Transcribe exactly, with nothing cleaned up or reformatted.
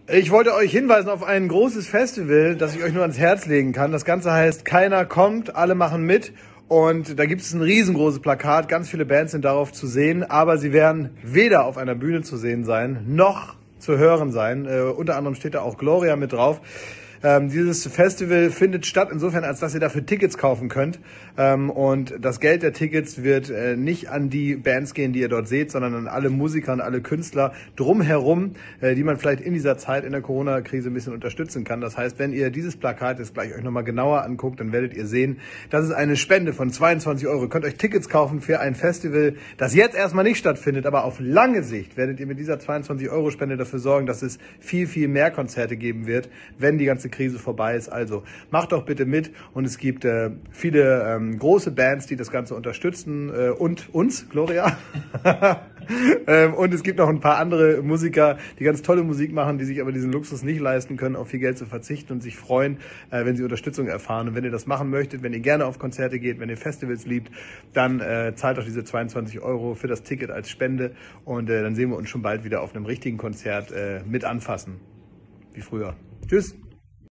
Ich wollte euch hinweisen auf ein großes Festival, das ich euch nur ans Herz legen kann. Das Ganze heißt Keiner kommt, alle machen mit. Und da gibt es ein riesengroßes Plakat, ganz viele Bands sind darauf zu sehen, aber sie werden weder auf einer Bühne zu sehen sein, noch zu hören sein. Äh, unter anderem steht da auch Gloria mit drauf. Ähm, dieses Festival findet statt insofern, als dass ihr dafür Tickets kaufen könnt. Ähm, und das Geld der Tickets wird äh, nicht an die Bands gehen, die ihr dort seht, sondern an alle Musiker und alle Künstler drumherum, äh, die man vielleicht in dieser Zeit in der Corona-Krise ein bisschen unterstützen kann. Das heißt, wenn ihr dieses Plakat jetzt gleich euch nochmal genauer anguckt, dann werdet ihr sehen, das ist eine Spende von zweiundzwanzig Euro. Ihr könnt euch Tickets kaufen für ein Festival, das jetzt erstmal nicht stattfindet, aber auf lange Sicht werdet ihr mit dieser zweiundzwanzig Euro Spende dafür sorgen, dass es viel, viel mehr Konzerte geben wird, wenn die ganze Krise vorbei ist. Also macht doch bitte mit, und es gibt äh, viele ähm, große Bands, die das Ganze unterstützen äh, und uns, Gloria. ähm, und es gibt noch ein paar andere Musiker, die ganz tolle Musik machen, die sich aber diesen Luxus nicht leisten können, auf viel Geld zu verzichten und sich freuen, äh, wenn sie Unterstützung erfahren. Und wenn ihr das machen möchtet, wenn ihr gerne auf Konzerte geht, wenn ihr Festivals liebt, dann äh, zahlt doch diese zweiundzwanzig Euro für das Ticket als Spende, und äh, dann sehen wir uns schon bald wieder auf einem richtigen Konzert äh, mit anfassen, wie früher. Tschüss!